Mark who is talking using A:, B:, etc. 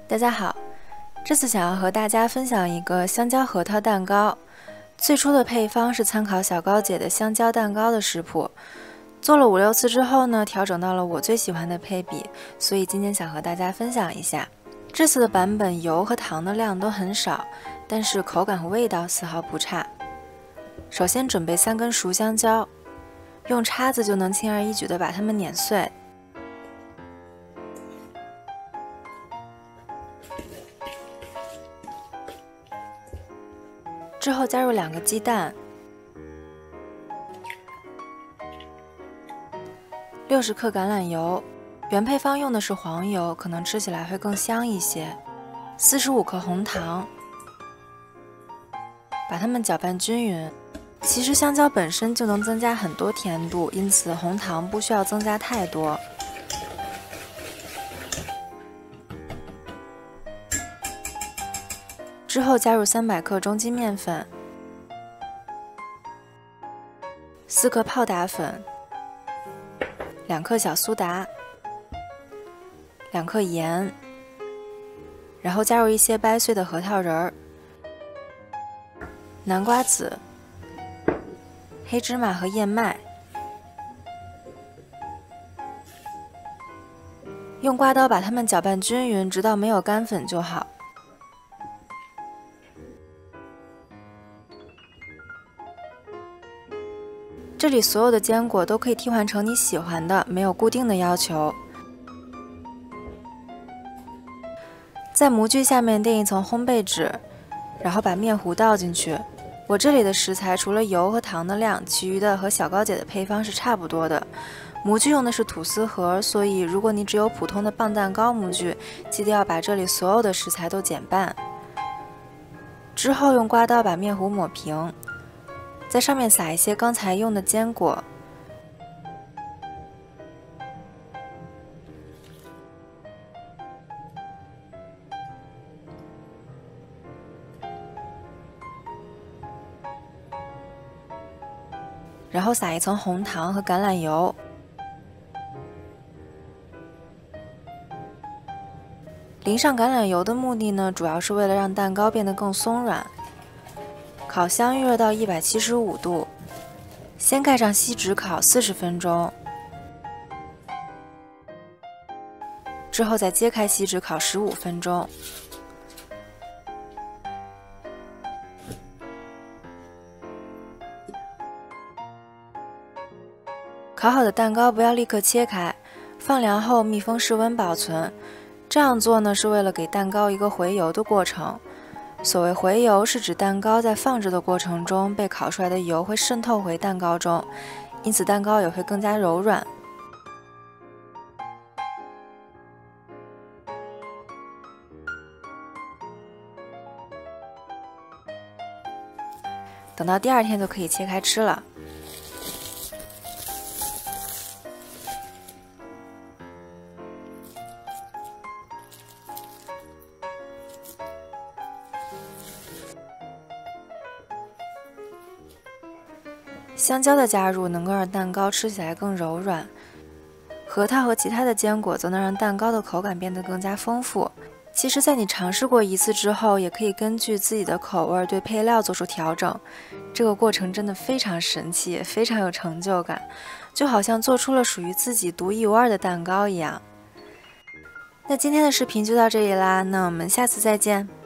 A: 大家好，这次想要和大家分享一个香蕉核桃蛋糕。最初的配方是参考小高姐的香蕉蛋糕的食谱，做了5、6次之后呢，调整到了我最喜欢的配比，所以今天想和大家分享一下。这次的版本油和糖的量都很少，但是口感和味道丝毫不差。首先准备3根熟香蕉，用叉子就能轻而易举地把它们碾碎。之后加入2个鸡蛋，60克橄榄油，原配方用的是黄油，可能吃起来会更香一些。45克红糖，把它们搅拌均匀。其实香蕉本身就能增加很多甜度，因此红糖不需要增加太多。之后加入300克中筋面粉、4克泡打粉、2克小苏打、2克盐，然后加入一些掰碎的核桃仁儿、南瓜籽、黑芝麻和燕麦，用刮刀把它们搅拌均匀，直到没有干粉就好。这里所有的坚果都可以替换成你喜欢的，没有固定的要求。在模具下面垫一层烘焙纸，然后把面糊倒进去。我这里的食材除了油和糖的量，其余的和小高姐的配方是差不多的。模具用的是吐司盒，所以如果你只有普通的棒蛋糕模具，记得要把这里所有的食材都减半。之后用刮刀把面糊抹平，在上面撒一些刚才用的坚果，然后撒一层红糖和橄榄油，淋上橄榄油的目的呢，主要是为了让蛋糕变得更松软。烤箱预热到175度，先盖上锡纸烤40分钟，之后再揭开锡纸烤15分钟。烤好的蛋糕不要立刻切开，放凉后密封室温保存。这样做呢，是为了给蛋糕一个回油的过程。所谓回油，是指蛋糕在放置的过程中被烤出来的油会渗透回蛋糕中，因此蛋糕也会更加柔软。等到第2天就可以切开吃了。香蕉的加入能够让蛋糕吃起来更柔软，核桃和其他的坚果则能让蛋糕的口感变得更加丰富。其实在你尝试过1次之后，也可以根据自己的口味对配料做出调整。这个过程真的非常神奇，也非常有成就感，就好像做出了属于自己独一无二的蛋糕一样。那今天的视频就到这里啦，那我们下次再见。